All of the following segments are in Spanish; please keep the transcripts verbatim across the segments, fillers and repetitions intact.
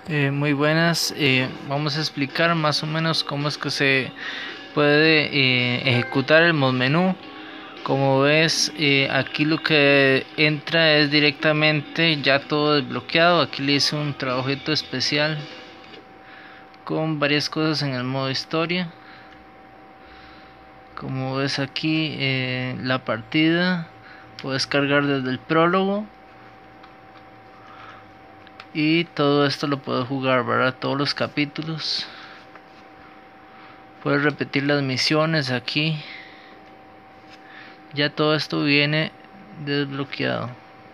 Eh, muy buenas, eh, vamos a explicar más o menos cómo es que se puede eh, ejecutar el mod menú. Como ves, eh, aquí lo que entra es directamente ya todo desbloqueado. Aquí le hice un trabajito especial con varias cosas en el modo historia. Como ves aquí, eh, la partida puedes cargar desde el prólogo. Y todo esto lo puedo jugar, ¿verdad? Todos los capítulos. Puedes repetir las misiones aquí. Ya todo esto viene desbloqueado.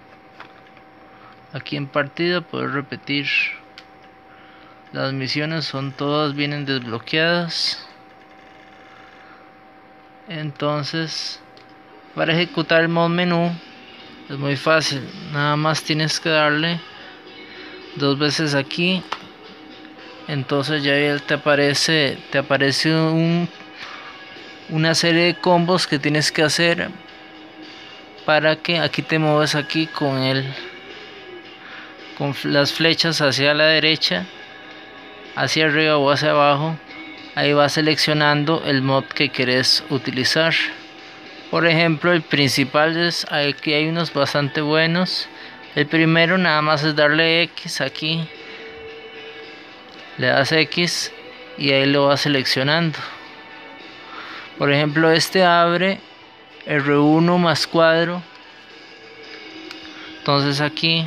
Aquí en partida puedes repetir. Las misiones son todas vienen desbloqueadas. Entonces, para ejecutar el mod menú es muy fácil. Nada más tienes que darle dos veces aquí. Entonces ya te aparece, te aparece un, una serie de combos que tienes que hacer para que aquí te mueves aquí con el con las flechas hacia la derecha, hacia arriba o hacia abajo. Ahí vas seleccionando el mod que quieres utilizar. Por ejemplo, el principal es, aquí hay unos bastante buenos. El primero nada más es darle X aquí, le das X y ahí lo vas seleccionando. Por ejemplo, este abre R uno más cuadro. Entonces aquí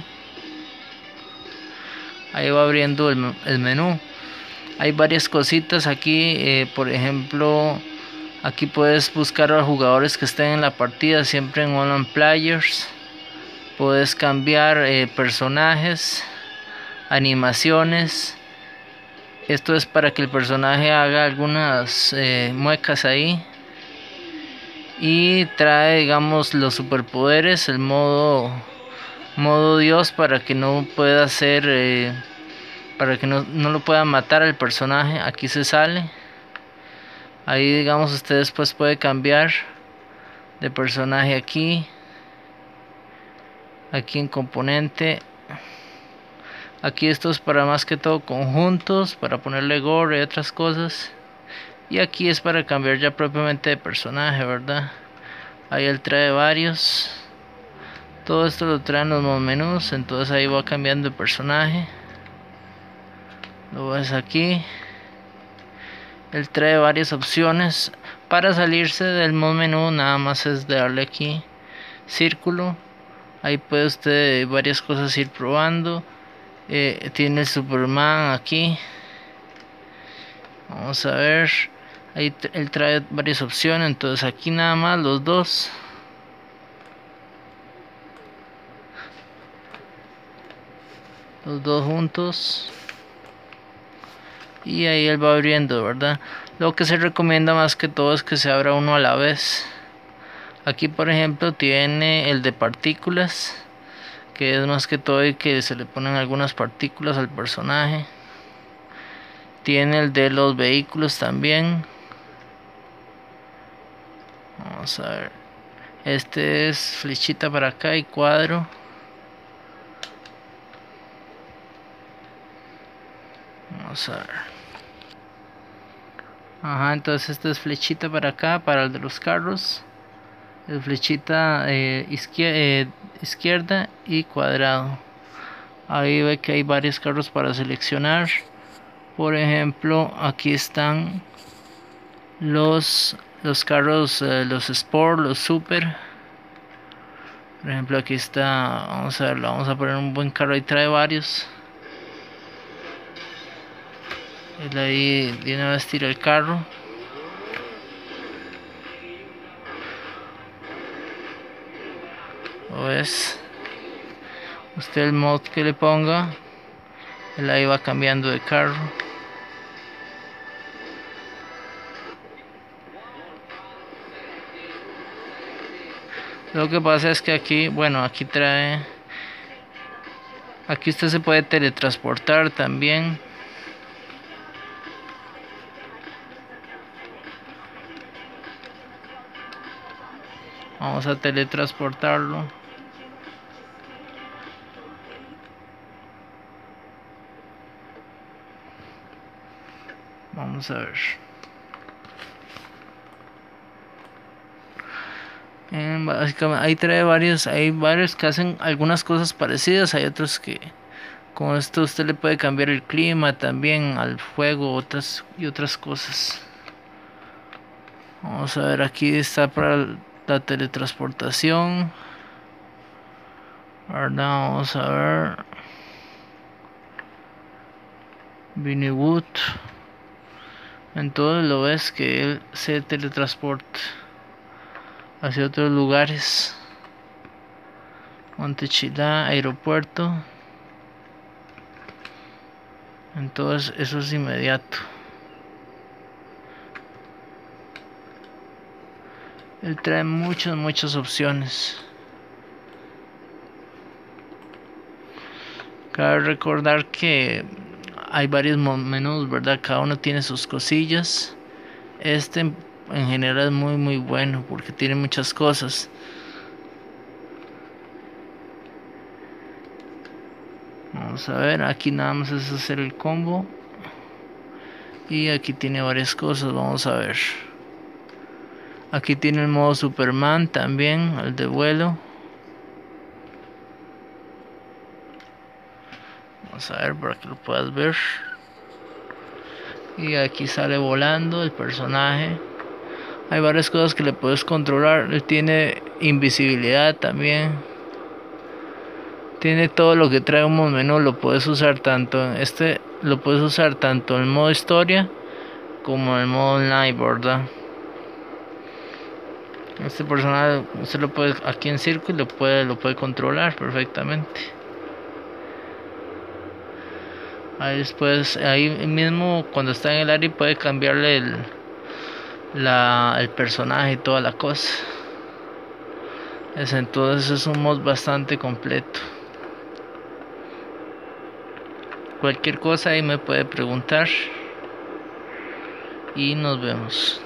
ahí va abriendo el, el menú. Hay varias cositas aquí, eh, por ejemplo, aquí puedes buscar a los jugadores que estén en la partida, siempre en Online Players. Puedes cambiar eh, personajes, animaciones. Esto es para que el personaje haga algunas eh, muecas ahí. Y trae, digamos, los superpoderes, el modo modo Dios, para que no pueda hacer, eh, para que no, no lo pueda matar al personaje. Aquí se sale. Ahí, digamos, usted después puede cambiar de personaje aquí. Aquí en componente. Aquí esto es para más que todo conjuntos, para ponerle gore y otras cosas. Y aquí es para cambiar ya propiamente de personaje, ¿verdad? Ahí él trae varios. Todo esto lo traen los menús, entonces ahí va cambiando de personaje. Lo ves aquí. Él trae varias opciones. Para salirse del mod menú nada más es darle aquí círculo. Ahí puede usted varias cosas ir probando. Eh, tiene el Superman aquí. Vamos a ver. Ahí él trae varias opciones. Entonces aquí nada más los dos. Los dos juntos. Y ahí él va abriendo, ¿verdad? Lo que se recomienda más que todo es que se abra uno a la vez. Aquí por ejemplo tiene el de partículas, que es más que todo y que se le ponen algunas partículas al personaje. Tiene el de los vehículos también. Vamos a ver. Este es flechita para acá y cuadro. Vamos a ver. Ajá, entonces este es flechita para acá, para el de los carros. El flechita eh, izquier eh, izquierda y cuadrado. Ahí ve que hay varios carros para seleccionar. Por ejemplo, aquí están los los carros, eh, los Sport, los Super. Por ejemplo, aquí está, vamos a verlo, vamos a poner un buen carro, ahí trae varios. Él ahí de una vez tira el carro. ¿Lo ves? Usted el mod que le ponga, él ahí va cambiando de carro. Lo que pasa es que aquí, bueno, aquí trae, aquí usted se puede teletransportar también. Vamos a teletransportarlo. Vamos a ver. Eh, básicamente ahí trae varios, hay varios que hacen algunas cosas parecidas, hay otros que con esto usted le puede cambiar el clima también al fuego, otras y otras cosas. Vamos a ver, aquí está para la teletransportación. Ahora vamos a ver Vinny Wood. Entonces lo ves que él se teletransporta hacia otros lugares. Montechilá, aeropuerto. Entonces eso es inmediato. Él trae muchas, muchas opciones. Cabe recordar que hay varios menús, ¿verdad? Cada uno tiene sus cosillas. Este en general es muy, muy bueno porque tiene muchas cosas. Vamos a ver, aquí nada más es hacer el combo. Y aquí tiene varias cosas, vamos a ver. Aquí tiene el modo Superman también, el de vuelo. Vamos a ver para que lo puedas ver. Y aquí sale volando el personaje. Hay varias cosas que le puedes controlar. Él tiene invisibilidad también. Tiene todo lo que trae un menú. Lo puedes usar tanto en este, lo puedes usar tanto en modo historia como en el modo online, ¿verdad? Este personaje usted lo puede aquí en círculo y lo puede, lo puede controlar perfectamente. Ahí después, ahí mismo cuando está en el área puede cambiarle el, la, el personaje y toda la cosa. Es, entonces es un mod bastante completo. Cualquier cosa ahí me puede preguntar. Y nos vemos.